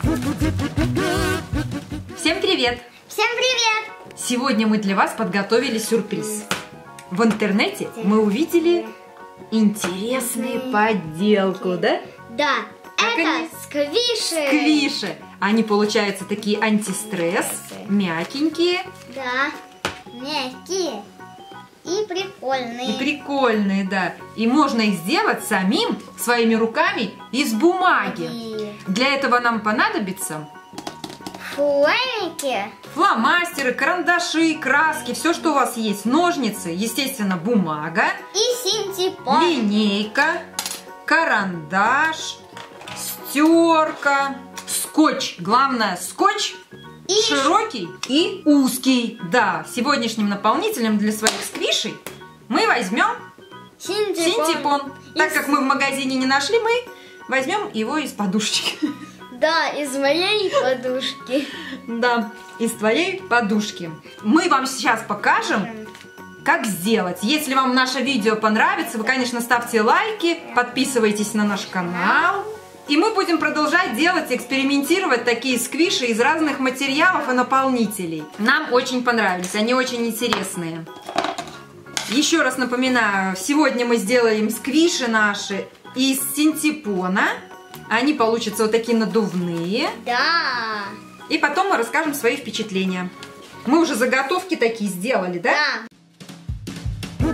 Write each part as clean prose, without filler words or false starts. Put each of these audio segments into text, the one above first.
Всем привет! Всем привет! Сегодня мы для вас подготовили сюрприз. В интернете мы увидели интересную подделку, да? Да, Как это они? сквиши. Сквиши. Они, получаются, такие антистресс, мягенькие. Да, мягкие и прикольные. И прикольные, да. И можно их сделать самим, своими руками, из бумаги. Для этого нам понадобится Фломики. фломастеры, карандаши, краски, все, что у вас есть. Ножницы, естественно, бумага, И синтепон. линейка, карандаш, стерка, скотч. Главное, скотч И широкий и узкий. Да, сегодняшним наполнителем для своих сквишей мы возьмем синтепон. Так как мы в магазине не нашли, мы возьмем его из подушечки. Да, из моей подушки. Да, из твоей подушки. Мы вам сейчас покажем, как сделать. Если вам наше видео понравится, вы, конечно, ставьте лайки, подписывайтесь на наш канал. И мы будем продолжать делать, экспериментировать такие сквиши из разных материалов и наполнителей. Нам очень понравились, они очень интересные. Еще раз напоминаю, сегодня мы сделаем сквиши наши из синтепона. Они получатся вот такие надувные. Да. И потом мы расскажем свои впечатления. Мы уже заготовки такие сделали, да? Да.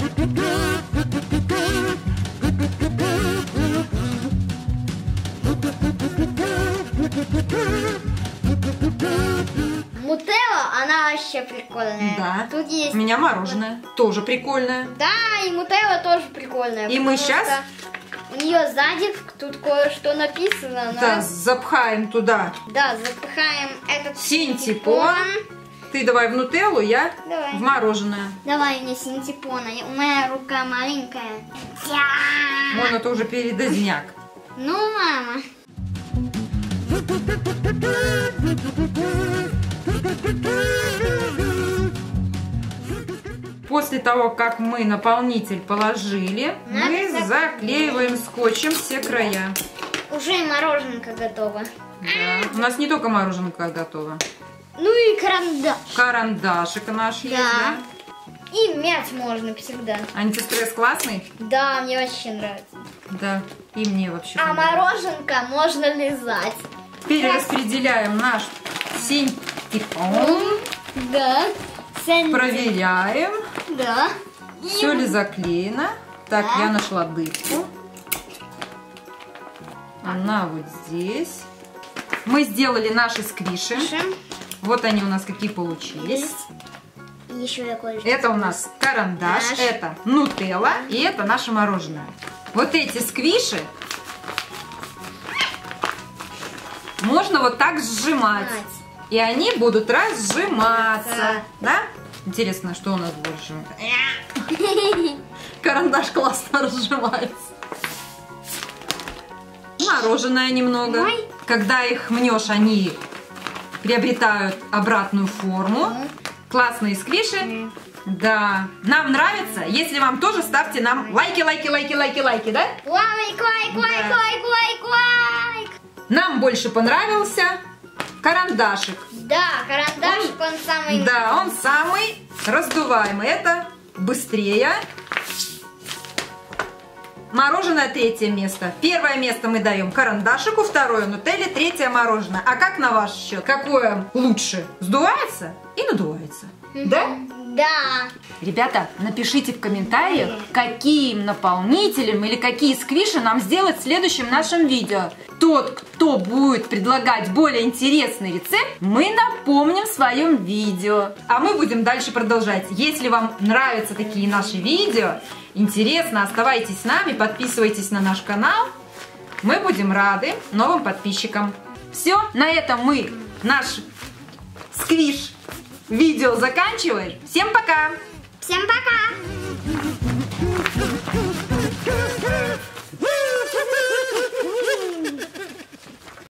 Нутелла, она вообще прикольная. Да. Тут есть... У меня мороженое. Тоже прикольное. Да, и нутелла тоже прикольная. И мы потому щас- что у нее сзади тут кое-что написано. но- Да, запхаем туда Да, запихаем этот синтепон. Ты давай в нутеллу, я Давай. в мороженое. Давай мне синтепона, у меня рука маленькая. Вон это уже передозняк. Ну, мама. После того, как мы наполнитель положили, Надо мы заклеиваем скотчем все края. Уже и мороженка готова. Да. У нас не только мороженка готова. Ну и карандаш. Карандашик наш есть, Да. да? И мять можно всегда. Антистресс классный? Да, мне вообще нравится. Да, и мне вообще А понравилось. мороженка можно лизать. Перераспределяем наш синтепон, Да. проверяем, Да. все ли заклеено. Так, Да. я нашла дырку. Она вот здесь. Мы сделали наши сквиши. Вот они у нас какие получились. И еще я кое-что. Это у нас карандаш, Наш. это нутелла и это наше мороженое. Вот эти сквиши можно вот так сжимать. И они будут разжиматься. Да? Интересно, что у нас больше? Карандаш классно разжимается. Мороженое немного. Ой. Когда их мнешь, они приобретают обратную форму. Классные сквиши. Да. Нам нравится. Если вам тоже, ставьте нам лайки, лайки, лайки, лайки, лайки, да? Лайк, лайк, лайк, Да. лайк, лайк, лайк. Нам больше понравился карандашик. Да, карандашик, он самый... Да, он самый раздуваемый. Это быстрее. Мороженое третье место. Первое место мы даем карандашику, второе нутелле, третье мороженое. А как на ваш счет? Какое лучше? Сдувается и надувается. Да? Да. Ребята, напишите в комментариях, каким наполнителем или какие сквиши нам сделать в следующем нашем видео. Тот, кто будет предлагать более интересный рецепт, мы напомним в своем видео. А мы будем дальше продолжать. Если вам нравятся такие наши видео, интересно, оставайтесь с нами, подписывайтесь на наш канал. Мы будем рады новым подписчикам. Все, на этом мы наш сквиш видео заканчиваем. Всем пока! Всем пока.